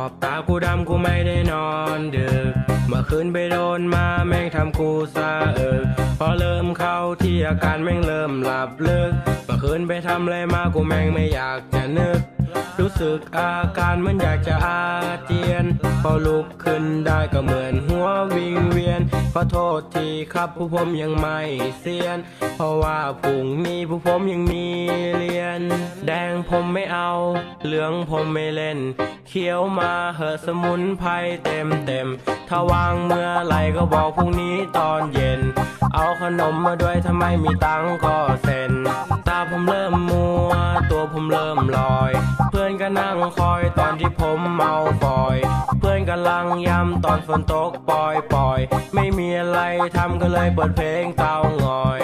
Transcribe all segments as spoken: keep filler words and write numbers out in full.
อบตากูดำกูไม่ได้นอนดึกเมื่อคืนไปโดนมาแม่งทำกูซาเออพอเริ่มเข้าที่อาการแม่งเริ่มหลับลึกเมื่อคืนไปทำอะไรมากูแม่งไม่อยากจะนึกรู้สึกอาการเหมือนอยากจะอาเจียนพอลุกขึ้นได้ก็เหมือนหัววิงเวียนขอโทษทีครับผู้ผมยังไม่เซียนเพราะว่าพรุ่งนี้ผู้ผมยังมีเรียนแดงผมไม่เอาเหลืองผมไม่เล่นเขียวมาเหอะสมุนไพรเต็มเต็มถ้าวางเมื่อไหร่ก็บอกพรุ่งนี้ตอนเย็นเอาขนมมาด้วยถ้าไม่มีตังก็เซ็นตาผมเริ่มมัวตัวผมเริ่มลอยเพื่อนก็นั่งคอยตอนที่ผมเมาฟอยเพื่อนกำลังย้ำตอนฝนตกปล่อยปล่อยไม่มีอะไรทำก็เลยเปิดเพลงเตางอย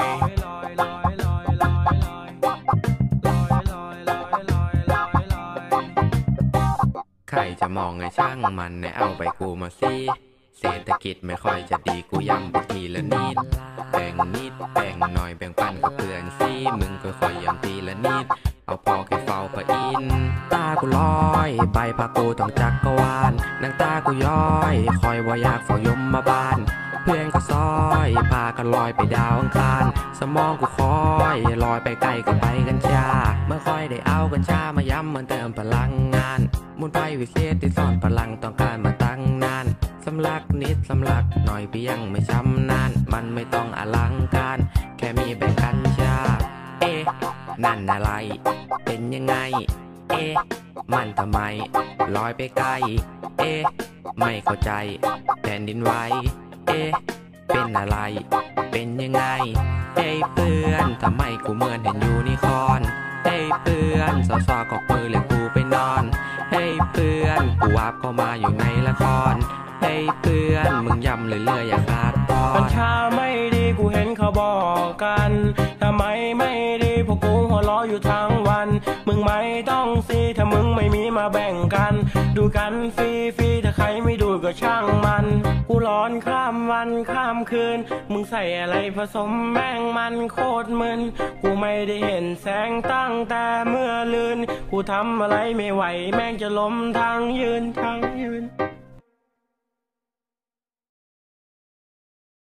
ใครจะมองไงช่างมันในเอาไปกูมาสิเศรษฐกิจไม่ค่อยจะดีกูย้ำไปทีละนิดแบ่งนิดแบ่งหน่อยแบ่งปันกับเพื่อนสิมึงค่อยๆย้ำทีละนิดเอาพอแค่เฝ้าพระอินตากูลอยใบพากูต้องจักกวาลนางตากูย้อยคอยว่าอยากเฝ้ายมมาบ้านเพื่อนก็ซอยพากันลอยไปดาวอังคารสมองกูคอยลอยไปไกลก็ไปกันชาเมื่อค่อยได้เอากันชามาย้ำเหมือนเติมพลังงานมุนไปวิเศษที่ซ่อนพลังต้องการมาตั้งนานสำลักนิดสำลักหน่อยเพียงไม่ช้ำนานมันไม่ต้องอลังการแค่มีแบ่งกันชาเอ๊ะนั่นอะไรเป็นยังไงเอ๊ะมันทำไมลอยไปไกลเอ๊ะไม่เข้าใจแผ่นดินไหวเอ๊ะเป็นอะไรเป็นยังไงเอ้ยเพื่อนทำไมกูเหมือนเห็นยูนิคอร์นเอ้ยเพื่อนสอสอกอกมือเรียกกูไปนอนเฮ้ยเพื่อนกูวาบเข้ามาอยู่ในละครเฮ้ยเพื่อนมึงย้ำเรื่อยๆอย่าขาดตอนกัญชาไม่ดีกูเห็นเขาบอกกันทำไมไม่ดีพวกกูหัวเราะอยู่ทั้งวันมึงไม่ต้องซีถ้ามึงไม่มีมาแบ่งกันดูกันฟรีๆถ้าใครไม่ดูก็ช่างมันกูร้อนข้ามวันข้ามคืนมึงใส่อะไรผสมแม่งมันโคตรมึนกูไม่ได้เห็นแสงตั้งแต่เมื่อลืนกูทำอะไรไม่ไหวแม่งจะล้มทางยืนทางยืน